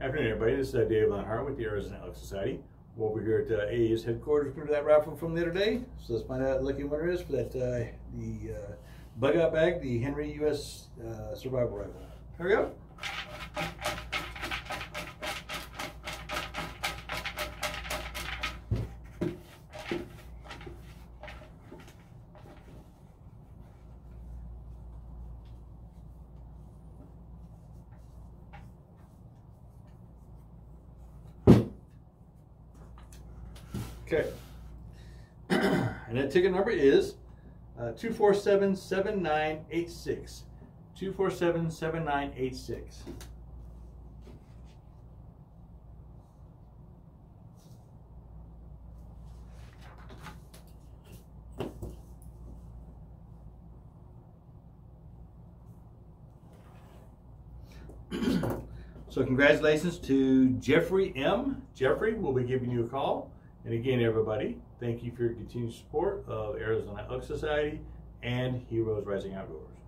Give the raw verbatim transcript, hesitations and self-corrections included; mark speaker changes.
Speaker 1: Afternoon, everybody. This is uh, Dave Lenhart with the A R S and H R O Society. We're over here at uh, A E S headquarters. Remember that raffle from the other day? So let's find out what lucky winner is for that uh, the uh, Bugout bag, the Henry U S uh, Survival Rifle. Here we go. Okay, and that ticket number is uh, two four seven, seven nine eight six. two four seven, seven nine eight six. So congratulations to Jeffrey M. Jeffrey will be giving you a call. And again, everybody, thank you for your continued support of Arizona Elk Society and Heroes Rising Outdoors.